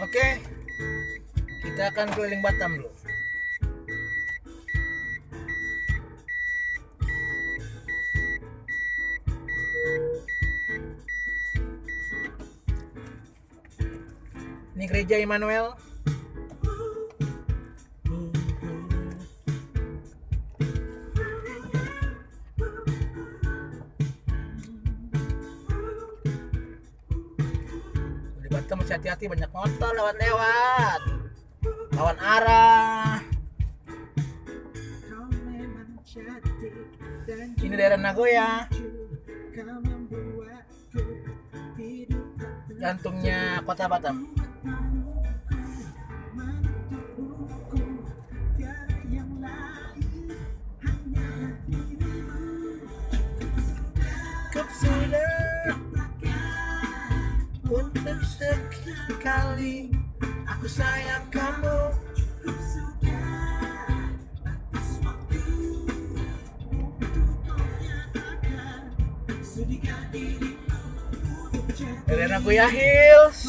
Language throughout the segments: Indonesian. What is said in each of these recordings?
Oke, kita akan keliling Batam dulu. Ini gereja Immanuel. Di Batam mesti hati-hati, banyak motor lewat-lewat, lawan arah. Ini daerah Nagoya, jantungnya kota Batam. Sudah untuk sekali aku sayang kamu. Dari Nagoya Hills.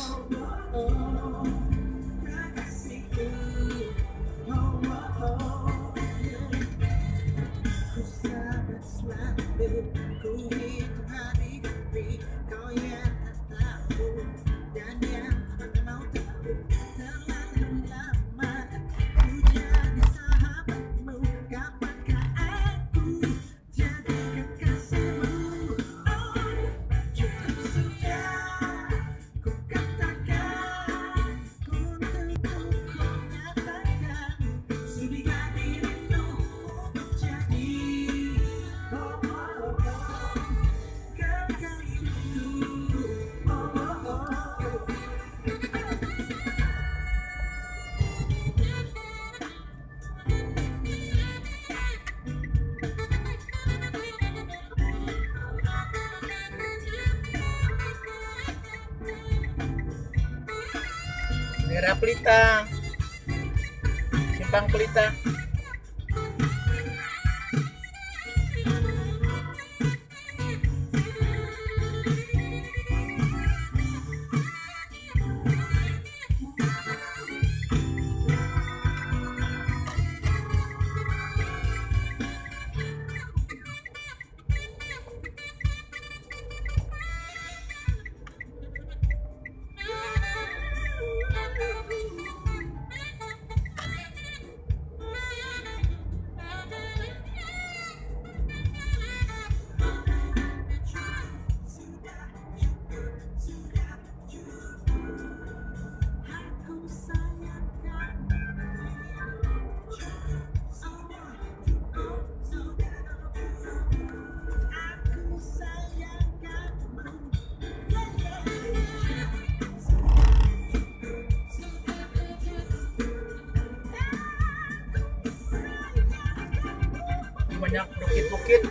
Daerah Pelita, Simpang Pelita. Banyak bukit-bukit.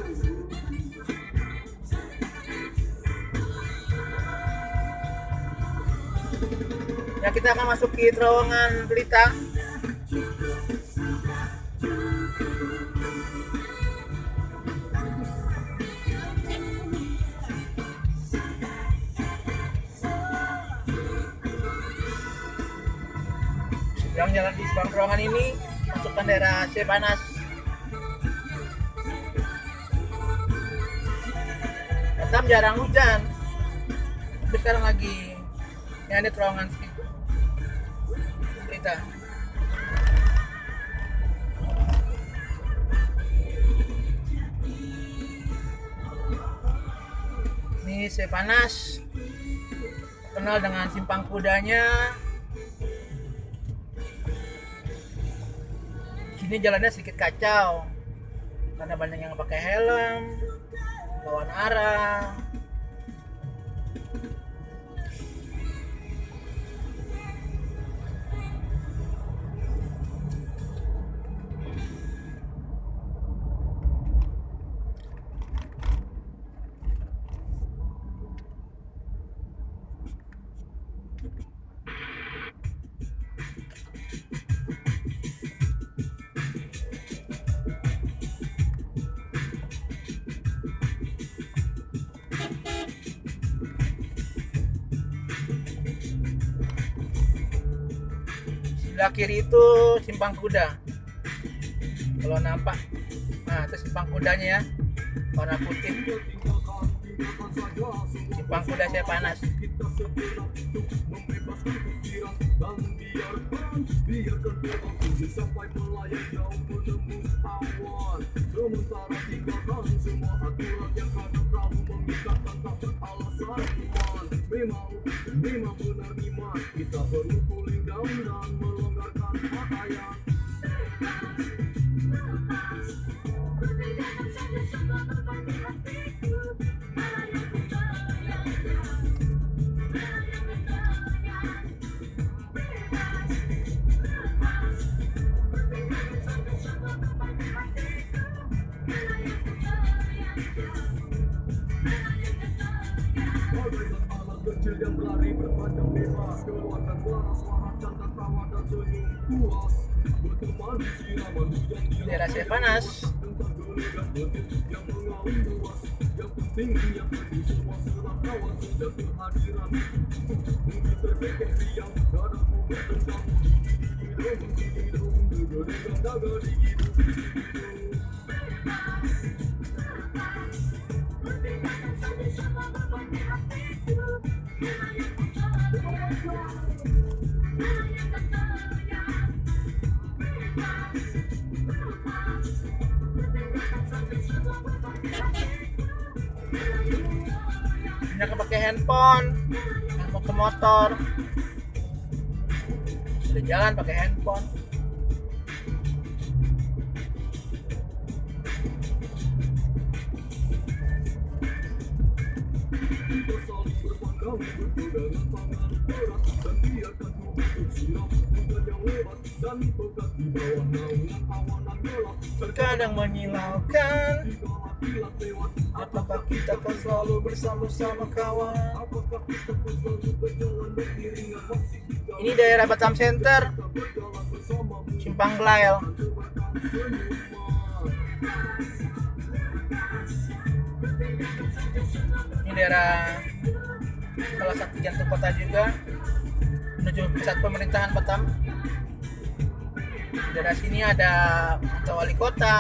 Ya, kita akan masuki terowongan Pelita. Yang jalan di seberang terowongan ini masukkan daerah Cipanas. Batam jarang hujan, tapi sekarang lagi ini ada terowongan Pelita. Ini Cipanas, kenal dengan simpang kudanya. Sini jalannya sedikit kacau karena banyak yang pakai helm, lawan arah. Sebelah kiri itu simpang kuda. Kalau nampak, nah itu simpang kudanya ya, warna putih. Simpang kuda saya panas. Memang benar iman, kita perlu cooling down dan melonggarkan pakaian. Kecil yang berlari berpandang bebas, keluarkan suara dan tawa dan senyum puas. Berteman di siraman hujan di daerah saya panas. yang mengalir luas. Yang penting yang penting semua serang kawan sudah kehadiran. Mungkin terkekeh riang, dadaku berdendam. Banyak pakai handphone, yang mau ke motor, udah jalan pakai handphone. Terkadang menyilaukan, apakah kita akan selalu bersama-sama kawan? Ini daerah Batam Center, Simpang Glail. Ini daerah salah satu jantung kota juga, menuju pusat pemerintahan Batam. Daerah sini ada kantor wali kota,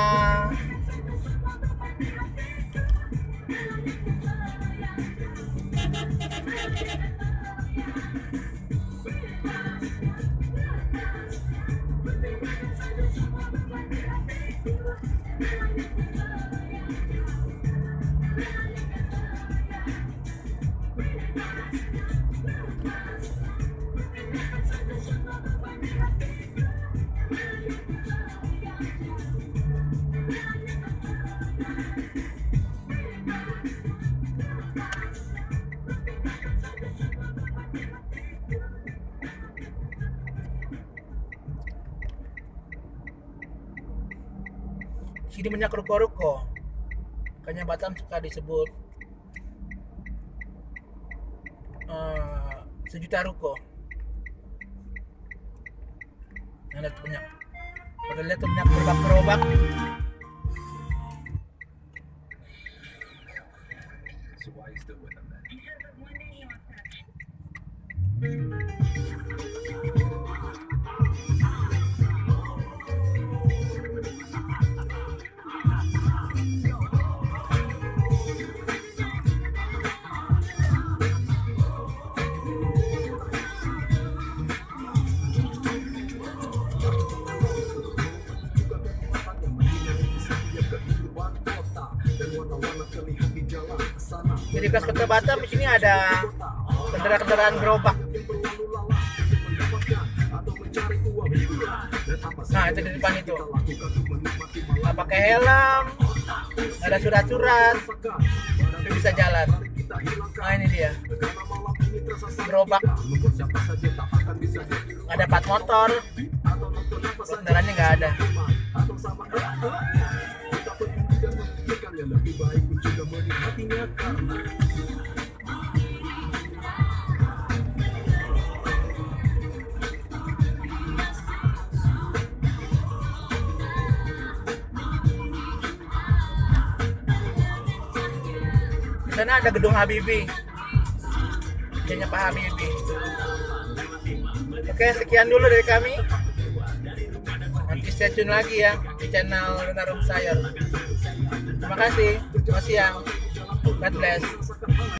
sini banyak ruko-ruko. Makanya Batam suka disebut sejuta ruko. Ada banyak. Kita lihat banyak gerobak-gerobak. Jadi khas kota Batam di sini ada kendaraan gerobak. Nah itu di depan itu, nggak pakai helm, nggak ada surat-surat, tapi bisa jalan. Nah ini dia, gerobak, nggak ada plat motor, kendaraannya nggak ada. Di sana ada gedung Habibie, kayaknya Pak Habibie. Oke, sekian dulu dari kami. stay tune lagi ya di channel Renarum Sayur. Terima kasih. Selamat siang. God bless.